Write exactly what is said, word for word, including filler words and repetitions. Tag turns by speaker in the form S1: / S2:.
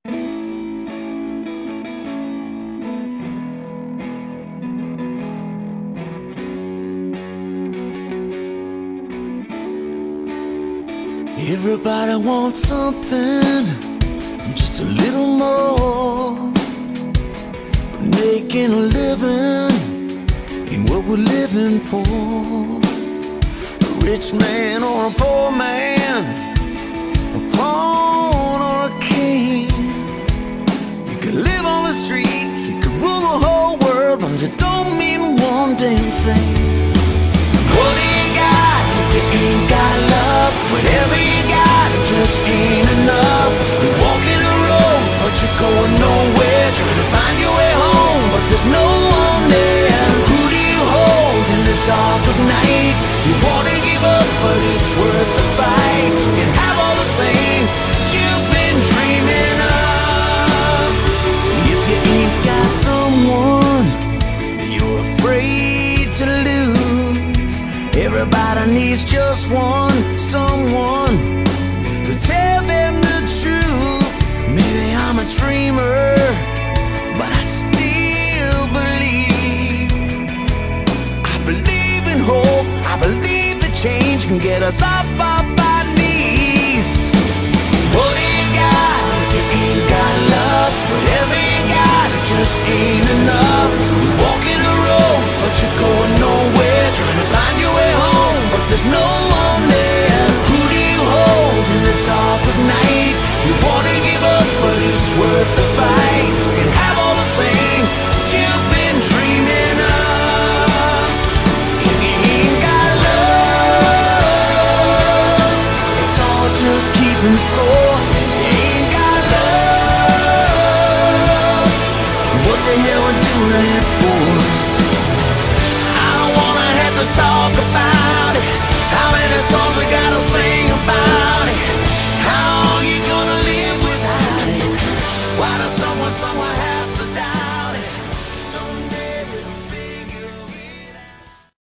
S1: Everybody wants something, just a little more. Making a living in what we're living for. A rich man or a poor man, a pawn or a king. You could live on the street, you could rule the whole world, but it don't mean one damn thing. What do you got if you ain't got love? Whatever you got, it just ain't enough. You're walking a road, but you're going nowhere. Trying to find your way home, but there's no one there. Who do you hold in the dark of night? You wanna give up, but it's worth the fight. You can have all the things you've been dreaming of. If you ain't got someone you're afraid to lose, everybody needs just one, someone to tell them the truth. Maybe I'm a dreamer, but I still believe. I believe in hope, I believe that change can get us off our knees. What do you got if you ain't got love? Whatever you got, it just ain't enough. You're walking a road, but you're going nowhere. Trying to find your way home, but there's no one there. Who do you hold in the dark of night? You wanna give up, but it's worth the fight. You can have all the things you've been dreaming of. If you ain't got love, it's all just keeping score. If you ain't got love, what the hell we doing it for? I don't wanna have to talk about it. How many songs we gotta sing about it? How long you gonna live without it? Why does someone somewhere have